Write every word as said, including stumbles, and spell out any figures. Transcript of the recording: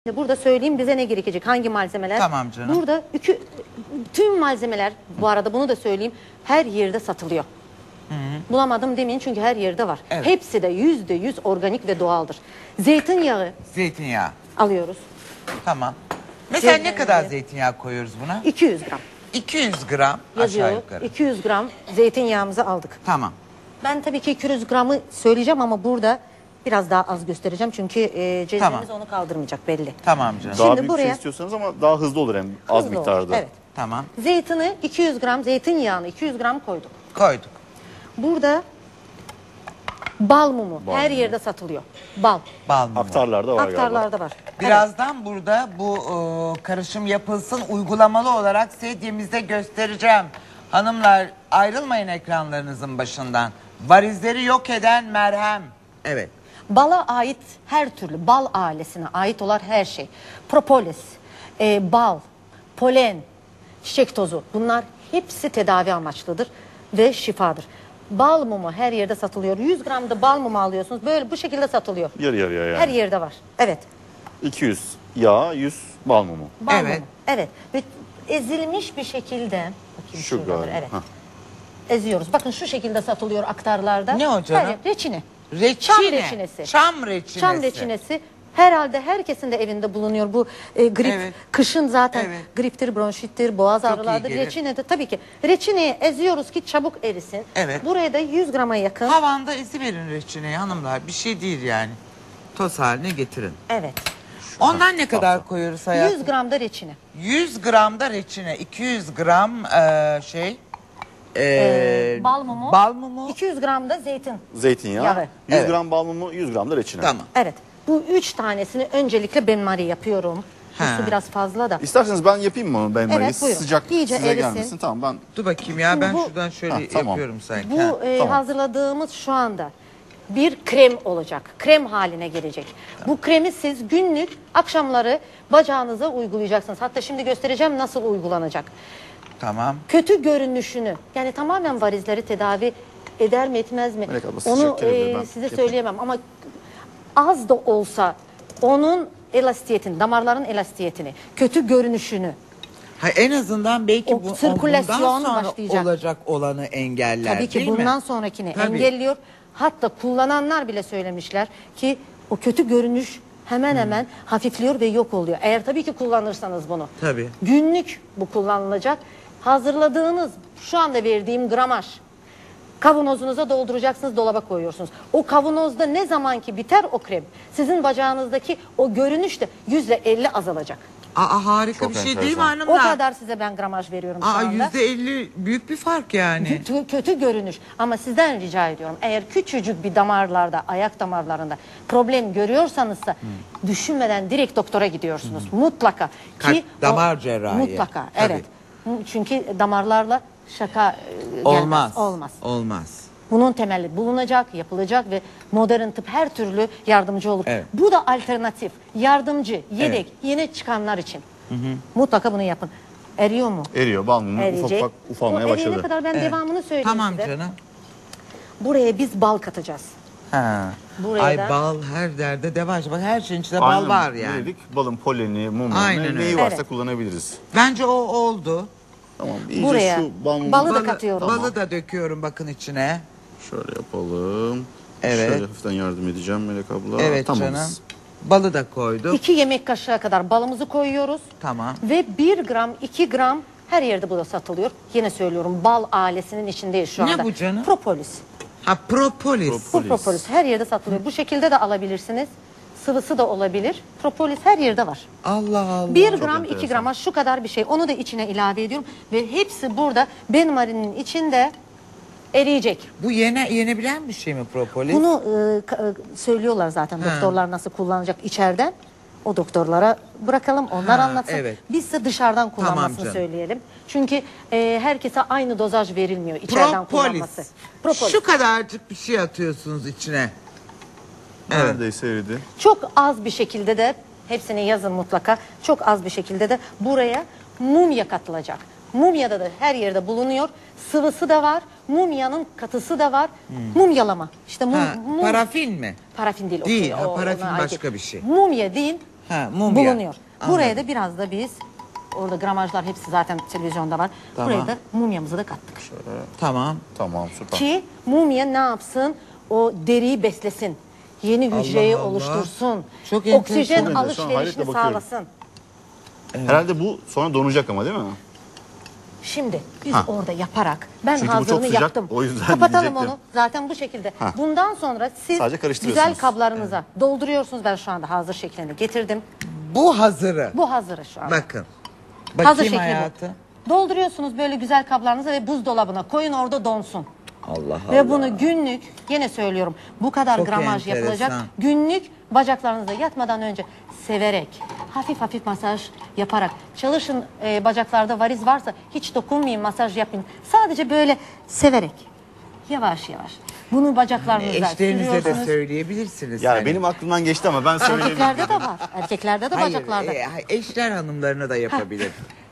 Burada söyleyeyim bize ne gerekecek, hangi malzemeler? Tamam canım. Burada iki, tüm malzemeler, bu arada bunu da söyleyeyim, her yerde satılıyor. Hı hı. Bulamadım demeyin çünkü her yerde var. Evet. Hepsi de yüzde yüz organik ve doğaldır. Zeytinyağı. Zeytinyağı. Alıyoruz. Tamam. Mesela Zeytinyağı. ne kadar zeytinyağı koyuyoruz buna? iki yüz gram. iki yüz gram yazıyor. Aşağı yukarı. iki yüz gram zeytinyağımızı aldık. Tamam. Ben tabii ki iki yüz gramı söyleyeceğim ama burada biraz daha az göstereceğim çünkü e, cezvemiz Tamam. onu kaldırmayacak belli. Tamam canım. Daha Şimdi büyük buraya- şey istiyorsanız ama daha hızlı olur hem az Hızlı miktarda. olur, Evet. Tamam. Zeytini iki yüz gram, zeytinyağını iki yüz gram koyduk. Koyduk. Burada bal mumu Bal her mumu. yerde satılıyor. Bal. Bal mumu. Aktarlarda var galiba. Aktarlarda var. Birazdan burada bu e, karışım yapılsın, uygulamalı olarak sedyemizde göstereceğim. Hanımlar ayrılmayın ekranlarınızın başından. Varizleri yok eden merhem. Evet. Bala ait her türlü bal ailesine ait olan her şey. Propolis, e, bal, polen, çiçek tozu bunlar hepsi tedavi amaçlıdır ve şifadır. Bal mumu her yerde satılıyor. yüz gram da bal mumu alıyorsunuz. Böyle bu şekilde satılıyor. Yarı yarıya yani. Her yerde var. Evet. iki yüz yağ, yüz bal mumu. Bal Evet. mumu. Evet. Ve ezilmiş bir şekilde. Bakayım Şu şuradadır, galiba. Evet. Hah. Eziyoruz. Bakın şu şekilde satılıyor aktarlarda. Ne o canım? Her- Reçine. Reçine. Çam reçinesi. Çam reçinesi. Çam reçinesi. Herhalde herkesin de evinde bulunuyor bu e, grip. Evet. Kışın zaten Evet. griptir, bronşittir, boğaz Çok iyi ağrılardır. gelir. Reçine de tabii ki. Reçineyi eziyoruz ki çabuk erisin. Evet. Buraya da yüz grama yakın. Havanda eziverin reçineyi hanımlar. Bir şey değil yani. Toz haline getirin. Evet. Ondan ne kadar koyuyoruz hayatım? yüz gram da reçine. yüz gram da reçine, iki yüz gram e, şey e, Ee, bal mumu. Bal mumu. iki yüz gram da zeytin. Zeytinyağı, Yağı. yüz Evet. gram bal mumu, yüz gram da reçine. Tamam. Evet. Bu üç tanesini öncelikle benmari yapıyorum. Bu Ha. su biraz fazla da. İsterseniz ben yapayım mı onu ben Evet, buyurun. sıcak İyice size erisin. gelmesin. Tamam ben Dur bakayım ya Şimdi ben bu- şuradan şöyle Ha, tamam. yapıyorum sanki. Bu Ha. e, tamam. hazırladığımız şu anda bir krem olacak. Krem haline gelecek. Bu kremi siz günlük akşamları bacağınıza uygulayacaksınız. Hatta şimdi göstereceğim nasıl uygulanacak. Tamam. Kötü görünüşünü yani tamamen varizleri tedavi eder mi etmez mi? Melek abla, sıcak Onu gelebilir, e, ben size yapayım. söyleyemem ama az da olsa onun elastiyetini, damarların elastiyetini, kötü görünüşünü Ha, en azından belki O bu sirkülasyon bundan sonra başlayacak. olacak olanı engeller. tabii ki değil bundan mi? sonrakini Tabii. engelliyor. Hatta kullananlar bile söylemişler ki o kötü görünüş hemen hemen hafifliyor ve yok oluyor. Eğer tabii ki kullanırsanız bunu. Tabii. Günlük bu kullanılacak. Hazırladığınız şu anda verdiğim gramaj kavanozunuza dolduracaksınız, dolaba koyuyorsunuz. O kavanozda ne zaman ki biter o krem sizin bacağınızdaki o görünüş de yüzde elli azalacak. Aa, harika Çok bir şey enteresan. değil mi O hanımlar? kadar size ben gramaj veriyorum şu Aa, anda. yüzde elli büyük bir fark yani. Kötü, kötü görünüş ama sizden rica ediyorum eğer küçücük bir damarlarda ayak damarlarında problem görüyorsanızsa düşünmeden direkt doktora gidiyorsunuz mutlaka Kalp, ki damar o- cerrahi. mutlaka Tabii. evet çünkü damarlarla şaka e, gelmez, Olmaz. olmaz. Olmaz. Bunun temeli bulunacak, yapılacak ve modern tıp her türlü yardımcı olur. Evet. Bu da alternatif, yardımcı, yedek, Evet. yeni çıkanlar için. Mutlaka bunu yapın. Eriyor mu? eriyor bal mumu ufak Eriyecek. ufak ufalmaya O eriyene başladı. kadar ben Evet. devamını söyleyeyim Tamam size. canım. Buraya biz bal katacağız. Ha. Buraya Ay da- bal her derde devam. Bak her şeyin içinde Aynen, bal var yani. Dedik, balın poleni, mumu, Aynen ne, öyle. neyi varsa Evet. kullanabiliriz. Bence o oldu. Tamam iyice Buraya şu bal mumu balı da Balı, katıyorum. balı da döküyorum bakın içine. şöyle yapalım. Evet. Şöyle hafiften yardım edeceğim Melek abla. Evet Tamamız. canım. Balı da koyduk. İki yemek kaşığı kadar balımızı koyuyoruz. Tamam. Ve bir gram, iki gram her yerde bu da satılıyor. Yine söylüyorum bal ailesinin içindeyiz şu Ne anda. bu canım? Propolis. Ha propolis. Propolis. Bu propolis her yerde satılıyor. Bu şekilde de alabilirsiniz. Sıvısı da olabilir. Propolis her yerde var. Allah Allah. Bir gram, enteresan. iki grama şu kadar bir şey. Onu da içine ilave ediyorum. Ve hepsi burada benmarinin içinde eriyecek. Bu yene yenebilen bir şey mi propolis? Bunu e, ka- e, söylüyorlar zaten Ha. doktorlar nasıl kullanacak içeriden. O doktorlara bırakalım onlar Ha, anlatsın. evet. Biz de dışarıdan kullanmasını canım. söyleyelim. Çünkü e, herkese aynı dozaj verilmiyor içeriden Propolis. kullanması. Propolis. Şu kadarcık bir şey atıyorsunuz içine. Evet. Neredeyse eridi. Çok az bir şekilde de hepsini yazın mutlaka. Çok az bir şekilde de buraya mumya katılacak. Mumyada da her yerde bulunuyor. Sıvısı da var. Mumyanın katısı da var. Mumyalama. İşte mum, Ha, mum- parafin mi? Parafin değil. o Değil, şey, ha, o- parafin ona ait başka değil. bir şey. Mumya değil, Ha, mumya. bulunuyor. Buraya Anladım. da biraz da biz, orada gramajlar hepsi zaten televizyonda var. Tamam. Buraya da mumyamızı da kattık. Tamam. Tamam süper. Ki mumya ne yapsın? O deriyi beslesin. Yeni hücreyi Allah. oluştursun. Çok enteresan. Oksijen Çok enteresan. alışverişini Hayretle bakıyorum. sağlasın. Herhalde bu sonra donacak ama değil mi? Şimdi biz Ha. orada yaparak ben Çünkü bu çok hazırını sıcak, yaptım. o yüzden Kapatalım diyecektim. onu. Zaten bu şekilde. Ha. Bundan sonra siz Sadece karıştırıyorsunuz. güzel kablarınıza dolduruyorsunuz. Ben şu anda hazır şeklini getirdim. Bu hazırı. Bu hazır şu anda. Bakın. hazır Bakayım şekli hayatı. bu. Dolduruyorsunuz böyle güzel kablarınıza ve buzdolabına koyun, orada donsun. Allah Allah. Ve bunu günlük, yine söylüyorum, bu kadar Çok gramaj enteresan. yapılacak. Günlük bacaklarınıza yatmadan önce severek, hafif hafif masaj yaparak çalışın. E, bacaklarda variz varsa hiç dokunmayın, masaj yapmayın. Sadece böyle severek, yavaş yavaş. Bunu bacaklarınıza Eşlerinize de sürüyorsunuz. söyleyebilirsiniz. Yani hani. benim aklımdan geçti ama ben söyleyeyim. Erkeklerde de var. Erkeklerde de Hayır, bacaklarda. e, eşler hanımlarına da yapabilir.